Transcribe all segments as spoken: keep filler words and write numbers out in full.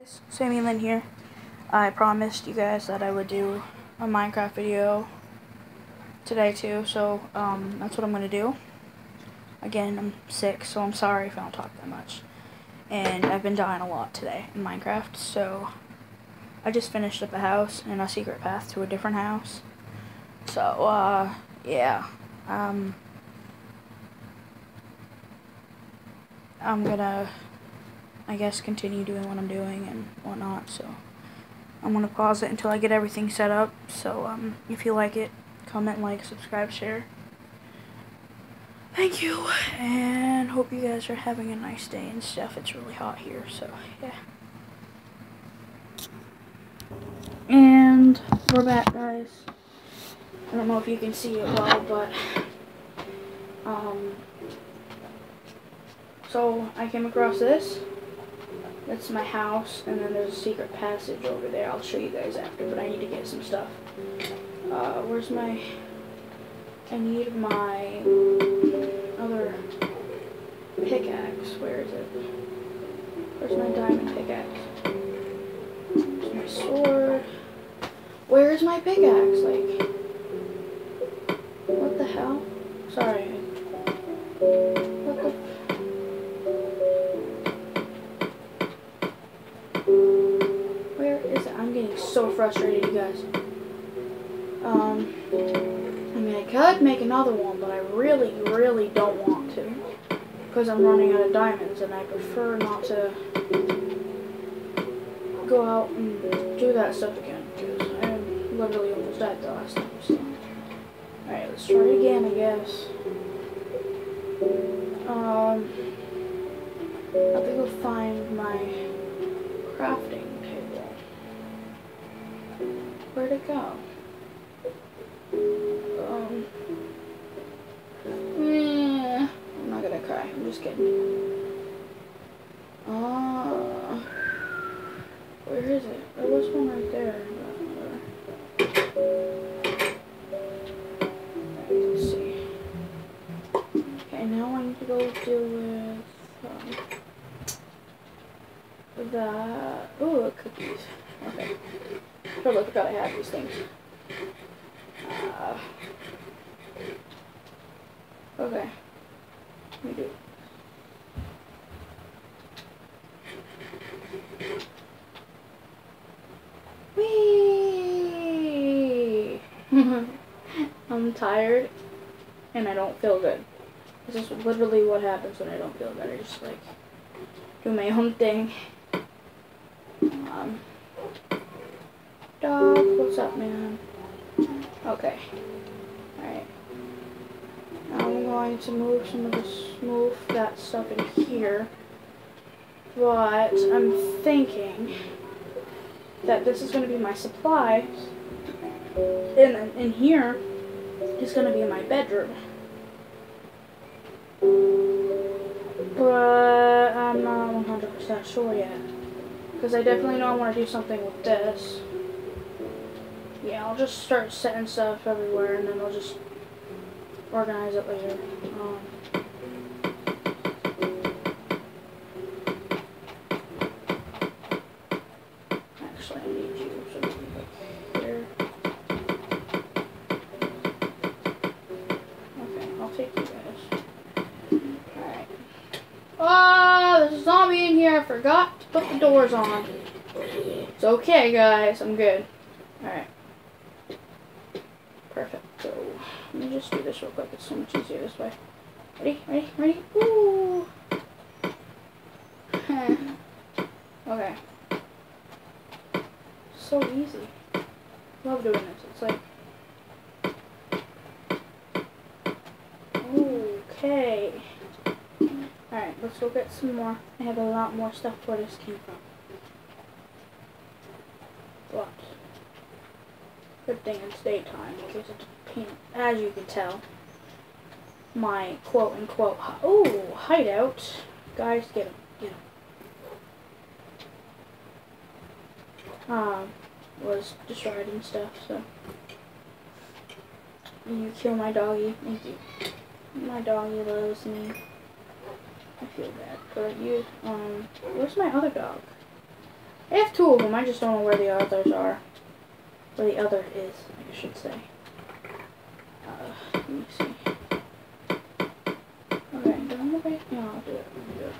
Sammy Lynn here. I promised you guys that I would do a Minecraft video today too, so um, that's what I'm going to do. Again, I'm sick, so I'm sorry if I don't talk that much. And I've been dying a lot today in Minecraft, so I just finished up a house and a secret path to a different house. So, uh, yeah. Um, I'm gonna, I guess, continue doing what I'm doing and whatnot, so I'm going to pause it until I get everything set up. So um, if you like it, comment, like, subscribe, share. Thank you, and hope you guys are having a nice day and stuff. It's really hot here, so yeah. And we're back, guys. I don't know if you can see it well, but um, so I came across this. That's my house, and then there's a secret passage over there. I'll show you guys after, but I need to get some stuff. Uh, where's my... I need my other pickaxe. Where is it? Where's my diamond pickaxe? Where's my sword? Where's my pickaxe? Like, what the hell? Sorry. What the... I'm getting so frustrated, you guys. Um, I mean, I could make another one, but I really, really don't want to. Because I'm running out of diamonds, and I prefer not to go out and do that stuff again. Because I literally almost died the last time, so. Alright, let's try it again, I guess. Um, I think I'll find my crafting. Where'd it go? Um, eh, I'm not gonna cry. I'm just kidding. Uh, where is it? There was one right there. Let's see. Okay, now I need to go deal with um, that. Oh, cookies. Okay. Totally forgot I had these things. Uh, okay. Let me do it. Whee! I'm tired and I don't feel good. This is literally what happens when I don't feel good. I just like do my own thing. Um, Dog, what's up, man? Okay. Alright. Now I'm going to move some of this, move that stuff in here. But I'm thinking that this is going to be my supplies. And then in here is going to be my bedroom. But I'm not one hundred percent sure yet. Because I definitely know I want to do something with this. Yeah, I'll just start setting stuff everywhere, and then I'll just organize it later. Um, actually, I need you so we can look here. Okay, I'll take you guys. Alright. Oh, there's a zombie in here. I forgot to put the doors on. It's okay, guys. I'm good. Alright. Perfect. So let me just do this real quick. It's so much easier this way. Ready? Ready? Ready? Ooh. Okay. So easy. Love doing this. It's like. Okay. Alright, let's go get some more. I have a lot more stuff where this came from. What? Good thing it's daytime because it's paint, as you can tell. My quote unquote oh hideout, guys, get him, get him. Um, was destroyed and stuff. So you kill my doggy. Thank you. My doggy loves me. I feel bad, but you. Um, where's my other dog? Hey, have two of them. I just don't know where the others are. Where the other is, I should say. Uh, let me see. Okay, don't move it. No, I'll do it. I'll do it.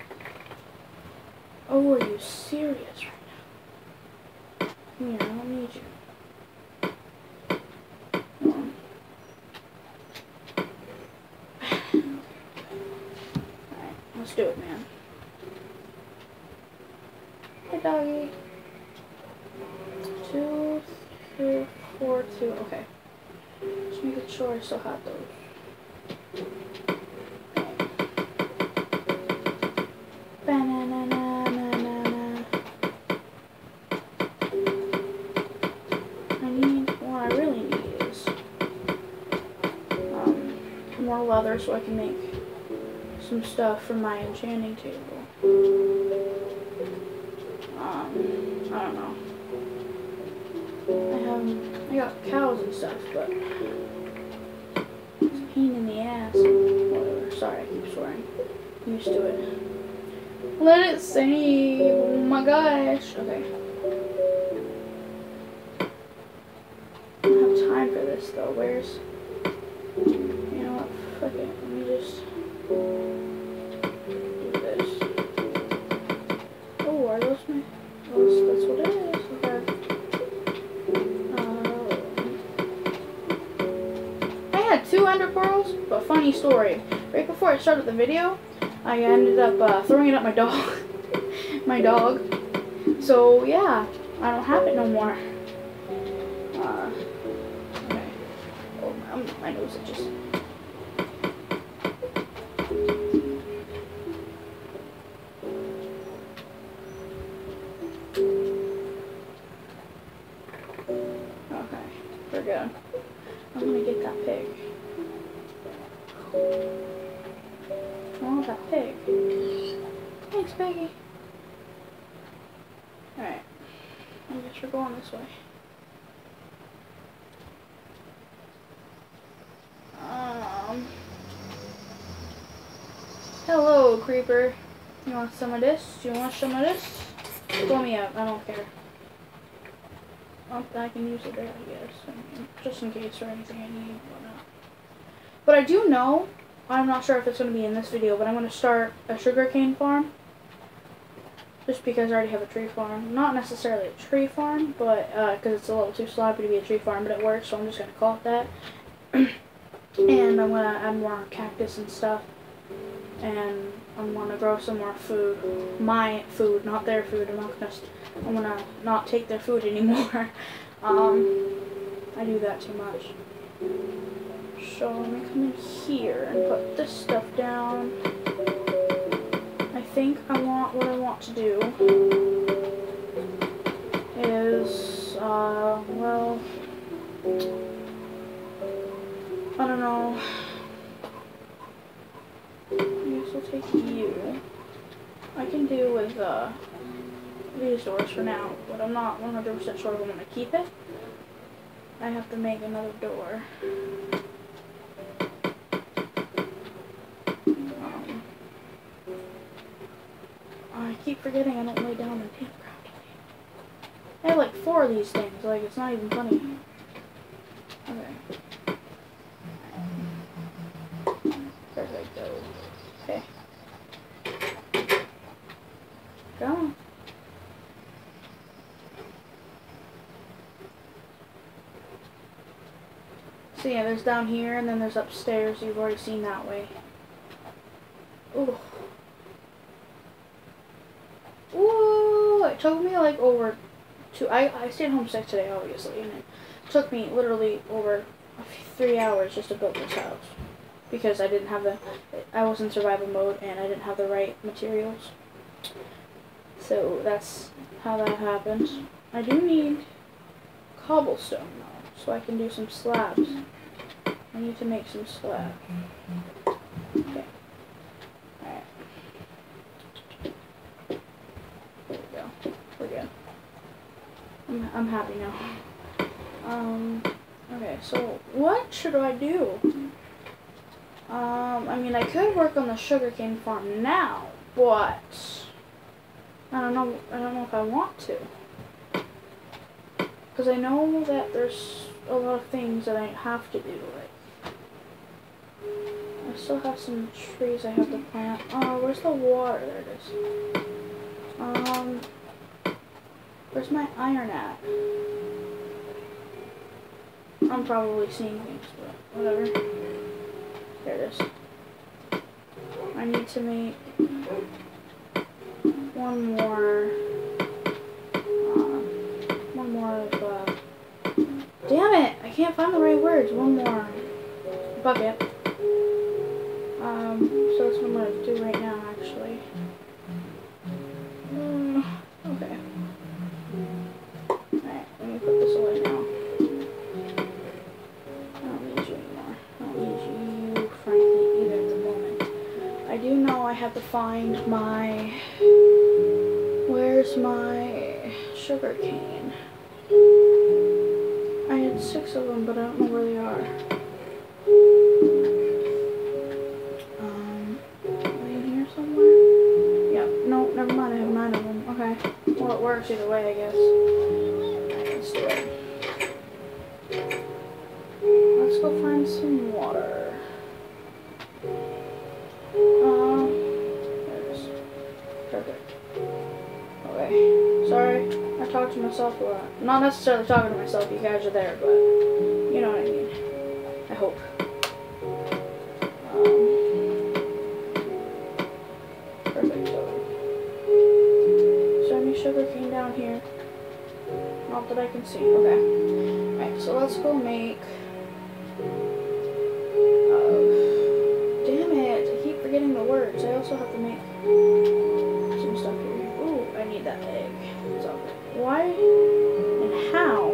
Oh, are you serious right now? Yeah, I don't need you. Um. Alright, let's do it, man. Hey, doggy. Two, three, four, two. Okay. Just making sure I still have those. Ba-na-na-na-na-na-na. I need, what I really need is um, more leather so I can make some stuff for my enchanting table. Um, I don't know. I have, I got cows and stuff, but it's a pain in the ass. Whatever. Sorry, I keep swearing. I'm used to it. Let it save. Oh my gosh. Okay. I don't have time for this though. Where's? You know what? Fuck it. Let me just do this. Oh, are those my? Those, that's what it is. Okay. Uh, I had two ender pearls, but funny story. Right before I started the video, I ended up uh, throwing it at my dog. my dog. So yeah, I don't have it no more. Uh, okay. Oh, um, my nose it just. Okay, we're good. I'm gonna get that pig. Oh, that pig. Thanks, Peggy. Alright. I guess we're going this way. Um. Hello, creeper. You want some of this? Do you want some of this? Blow me up. I don't care. Oh, I can use it there, I guess. I mean, just in case or anything I need and whatnot. But I do know, I'm not sure if it's going to be in this video, but I'm going to start a sugarcane farm. Just because I already have a tree farm. Not necessarily a tree farm, but because uh, it's a little too sloppy to be a tree farm, but it works, so I'm just going to call it that. And I'm going to add more cactus and stuff. And I'm going to grow some more food. My food, not their food. I'm not going to, I'm going to not take their food anymore. um, I do that too much. So let me come in here and put this stuff down. I think I want, what I want to do is, uh, well, I don't know. I guess I'll take you. I can do with, uh, these doors for now, but I'm not one hundred percent sure if I'm going to keep it. I have to make another door. Um, I keep forgetting I don't lay down in campground. I have like four of these things, like it's not even funny. Okay. There they go. Okay. Go on. So yeah, there's down here, and then there's upstairs. You've already seen that way. Ooh. Ooh, it took me like over two, I, I stayed home sick today, obviously, and it took me literally over three hours just to build this house. Because I didn't have the, I was in survival mode, and I didn't have the right materials. So that's how that happened. I do need cobblestone, though, so I can do some slabs. I need to make some slabs. Okay. Alright. There we go. We're good. I'm, I'm happy now. Um, okay, so what should I do? Um, I mean, I could work on the sugarcane farm now, but I don't know. I don't know if I want to. Because I know that there's a lot of things that I have to do. Like, I still have some trees I have to plant. Oh, where's the water? There it is. Um, where's my iron at? I'm probably seeing things, but whatever. There it is. I need to make one more, uh, one more of, uh, damn it! I can't find the right words. One more bucket. Um, so that's what I'm gonna do right now, actually. Mm, okay. Alright, let me put this away now. I don't need you anymore. I don't need you, frankly, either at the moment. I do know I have to find my... Where's my sugar cane? I had six of them, but I don't know where they are. Um, are they in here somewhere? Yep. No, never mind. I have nine of them. Okay. Well, it works either way, I guess. Alright, let's do it. Let's go find some water. Um, there it is. Perfect. Okay. Sorry, I talk to myself a lot. Not necessarily talking to myself, you guys are there, but you know what I mean. I hope. Um, perfect. Is there any sugar cane down here? Not that I can see. Okay. Alright, so let's go make... Damn it, I keep forgetting the words. I also have to make some stuff here. Ooh, I need that egg. So, why and how